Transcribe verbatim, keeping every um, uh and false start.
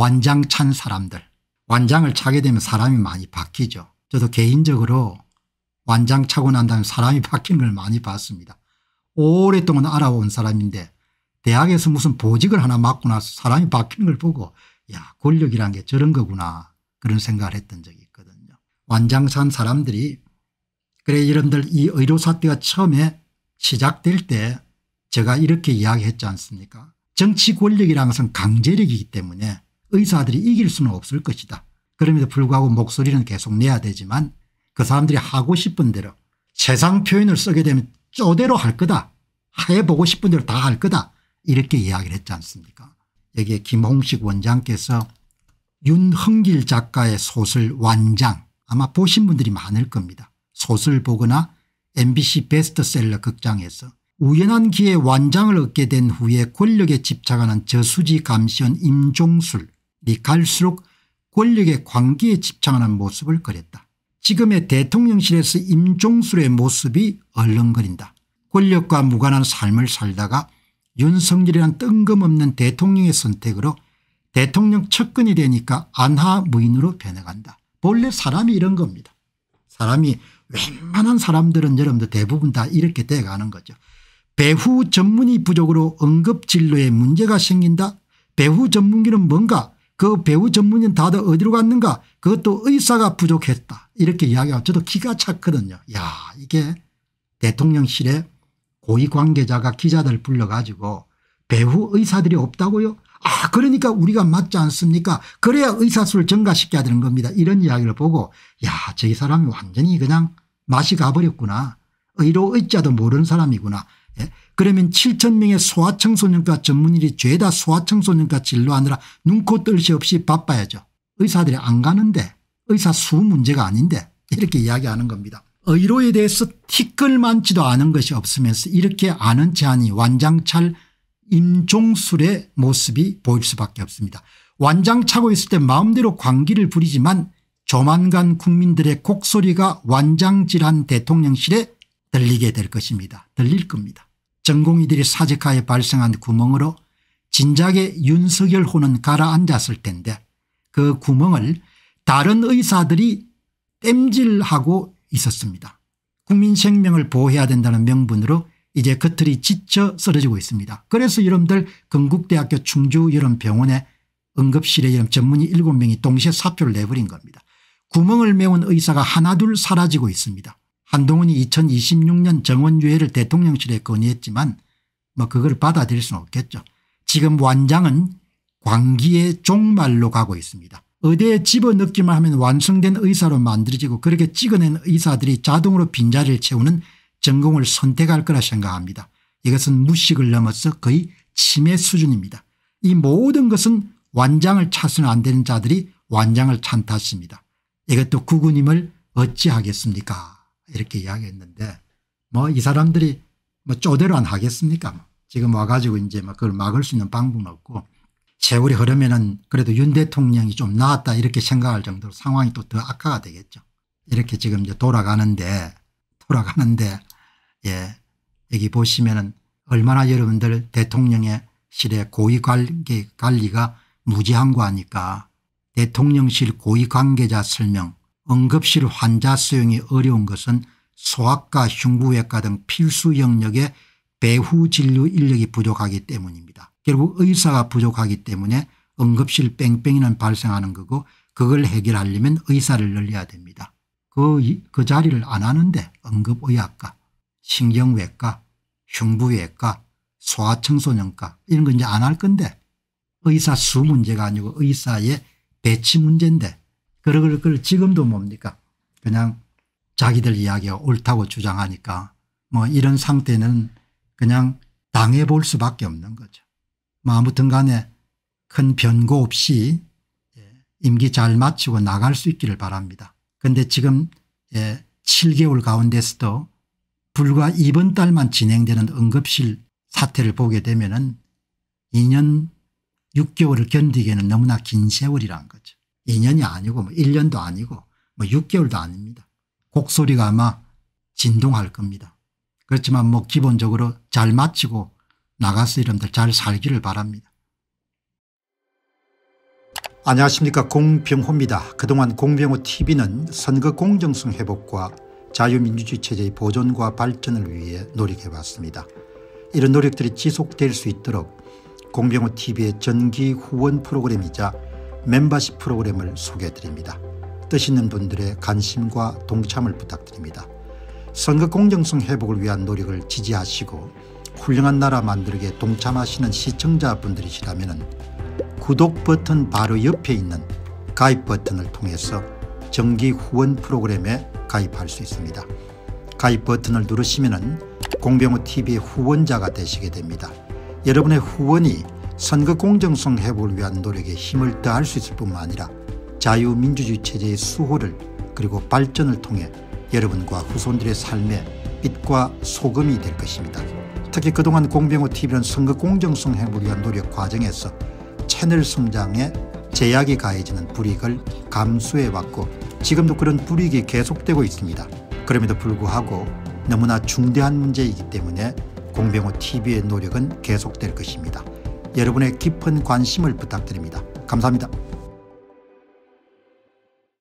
완장 찬 사람들. 완장을 차게 되면 사람이 많이 바뀌죠. 저도 개인적으로 완장 차고 난 다음에 사람이 바뀌는 걸 많이 봤습니다. 오랫동안 알아온 사람인데 대학에서 무슨 보직을 하나 맡고 나서 사람이 바뀌는 걸 보고 야, 권력이란 게 저런 거구나 그런 생각을 했던 적이 있거든요. 완장 찬 사람들이 그래 여러분들 이 의료 사태가 처음에 시작될 때 제가 이렇게 이야기했지 않습니까? 정치 권력이라는 것은 강제력이기 때문에 의사들이 이길 수는 없을 것이다. 그럼에도 불구하고 목소리는 계속 내야 되지만 그 사람들이 하고 싶은 대로 세상 표현을 쓰게 되면 쪼대로 할 거다. 해보고 싶은 대로 다 할 거다. 이렇게 이야기를 했지 않습니까? 여기에 김홍식 원장께서 윤흥길 작가의 소설 완장 아마 보신 분들이 많을 겁니다. 소설 보거나 엠비씨 베스트셀러 극장에서 우연한 기회에 완장을 얻게 된 후에 권력에 집착하는 저수지 감시원 임종술이 갈수록 권력의 관계에 집착하는 모습을 그렸다. 지금의 대통령실에서 임종술의 모습이 얼렁거린다. 권력과 무관한 삶을 살다가 윤석열이란 뜬금없는 대통령의 선택으로 대통령 측근이 되니까 안하무인으로 변해간다. 본래 사람이 이런 겁니다. 사람이 웬만한 사람들은 여러분들 대부분 다 이렇게 돼가는 거죠. 배후 전문의 부족으로 응급진료에 문제가 생긴다. 배후 전문의는 뭔가 그 배후 전문의는 다들 어디로 갔는가 그것도 의사가 부족했다. 이렇게 이야기하고 저도 기가 찼거든요. 야 이게 대통령실에 고위 관계자가 기자들 불러가지고 배후 의사들이 없다고요? 아 그러니까 우리가 맞지 않습니까? 그래야 의사수를 증가시켜야 되는 겁니다. 이런 이야기를 보고 야 저기 사람이 완전히 그냥 맛이 가버렸구나. 의로 의자도 모르는 사람이구나. 예? 그러면 칠천 명의 소아청소년과 전문의들이 죄다 소아청소년과 진료하느라 눈코 뜰 새 없이 바빠야죠. 의사들이 안 가는데 의사 수 문제가 아닌데 이렇게 이야기하는 겁니다. 의료에 대해서 티끌만치도 아는 것이 없으면서 이렇게 아는 체하니 완장찰 임종술의 모습이 보일 수밖에 없습니다. 완장 차고 있을 때 마음대로 광기를 부리지만 조만간 국민들의 곡소리가 완장질한 대통령실에 들리게 될 것입니다. 들릴 겁니다. 전공의들이 사직하에 발생한 구멍으로 진작에 윤석열 호는 가라앉았을 텐데 그 구멍을 다른 의사들이 땜질하고 있었습니다. 국민 생명을 보호해야 된다는 명분으로 이제 겉틀이 지쳐 쓰러지고 있습니다. 그래서 여러분들 건국대학교 충주 여름 병원에 응급실에 여름 전문의 일곱 명이 동시에 사표를 내버린 겁니다. 구멍을 메운 의사가 하나둘 사라지고 있습니다. 한동훈이 이천이십육 년 정원유예를 대통령실에 건의했지만 뭐 그걸 받아들일 수는 없겠죠. 지금 완장은 광기의 종말로 가고 있습니다. 의대에 집어넣기만 하면 완성된 의사로 만들어지고 그렇게 찍어낸 의사들이 자동으로 빈자리를 채우는 전공을 선택할 거라 생각합니다. 이것은 무식을 넘어서 거의 치매 수준입니다. 이 모든 것은 완장을 차서는 안 되는 자들이 완장을 찬 탓입니다. 이것도 국군임을 어찌하겠습니까 이렇게 이야기했는데 뭐 이 사람들이 뭐 쪼대로 안 하겠습니까. 지금 와가지고 이제 뭐 그걸 막을 수 있는 방법은 없고 세월이 흐르면은 그래도 윤 대통령이 좀 나았다 이렇게 생각할 정도로 상황이 또 더 악화가 되겠죠. 이렇게 지금 이제 돌아가는데 돌아가는데 예 여기 보시면은 얼마나 여러분들 대통령의 실의 고위 관계 관리가 무지한 거 하니까 대통령실 고위 관계자 설명 응급실 환자 수용이 어려운 것은 소아과 흉부외과 등 필수 영역의 배후 진료 인력이 부족하기 때문입니다. 결국 의사가 부족하기 때문에 응급실 뺑뺑이는 발생하는 거고 그걸 해결하려면 의사를 늘려야 됩니다. 그, 그 자리를 안 하는데 응급의학과 신경외과 흉부외과 소아청소년과 이런 거 이제 안 할 건데 의사 수 문제가 아니고 의사의 배치 문제인데 그걸, 그걸 지금도 뭡니까 그냥 자기들 이야기가 옳다고 주장하니까 뭐 이런 상태는 그냥 당해볼 수밖에 없는 거죠. 뭐 아무튼 간에 큰 변고 없이 임기 잘 마치고 나갈 수 있기를 바랍니다. 그런데 지금 칠 개월 가운데서도 불과 이번 달만 진행되는 응급실 사태를 보게 되면은 이 년 육 개월을 견디기에는 너무나 긴 세월이란 거죠. 이 년이 아니고 뭐 일 년도 아니고 뭐 육 개월도 아닙니다. 곡소리가 아마 진동할 겁니다. 그렇지만 뭐 기본적으로 잘 마치고 나가서 여러분들 잘 살기를 바랍니다. 안녕하십니까, 공병호입니다. 그동안 공병호티비는 선거 공정성 회복과 자유민주주의 체제의 보존과 발전을 위해 노력해왔습니다. 이런 노력들이 지속될 수 있도록 공병호티비의 정기 후원 프로그램이자 멤버십 프로그램을 소개해드립니다. 뜻 있는 분들의 관심과 동참을 부탁드립니다. 선거 공정성 회복을 위한 노력을 지지하시고 훌륭한 나라 만들기에 동참하시는 시청자분들이시라면 구독 버튼 바로 옆에 있는 가입 버튼을 통해서 정기 후원 프로그램에 가입할 수 있습니다. 가입 버튼을 누르시면 공병호티비의 후원자가 되시게 됩니다. 여러분의 후원이 선거 공정성 회복을 위한 노력에 힘을 더할 수 있을 뿐만 아니라 자유민주주의 체제의 수호를 그리고 발전을 통해 여러분과 후손들의 삶에 빛과 소금이 될 것입니다. 특히 그동안 공병호티비는 선거 공정성 회복을 위한 노력 과정에서 채널 성장에 제약이 가해지는 불이익을 감수해왔고 지금도 그런 불이익이 계속되고 있습니다. 그럼에도 불구하고 너무나 중대한 문제이기 때문에 공병호티비의 노력은 계속될 것입니다. 여러분의 깊은 관심을 부탁드립니다. 감사합니다.